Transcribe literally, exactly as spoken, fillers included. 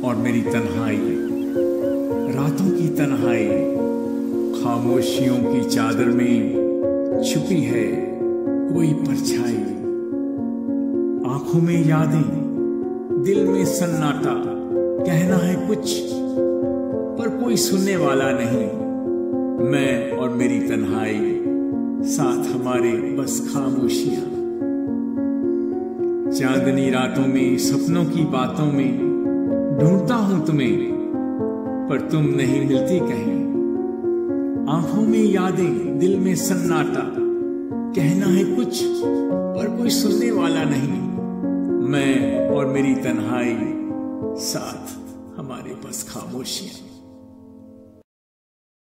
और मेरी तन्हाई, रातों की तन्हाई, खामोशियों की चादर में छुपी है कोई परछाई। आंखों में यादें, दिल में सन्नाटा, कहना है कुछ पर कोई सुनने वाला नहीं। मैं और मेरी तन्हाई, साथ हमारे बस खामोशियां। चांदनी रातों में, सपनों की बातों में ढूंढता हूं तुम्हें, पर तुम नहीं मिलती कहीं। आंखों में यादें, दिल में सन्नाटा, कहना है कुछ पर कोई सुनने वाला नहीं। मैं और मेरी तन्हाई, साथ हमारे बस खामोशियां।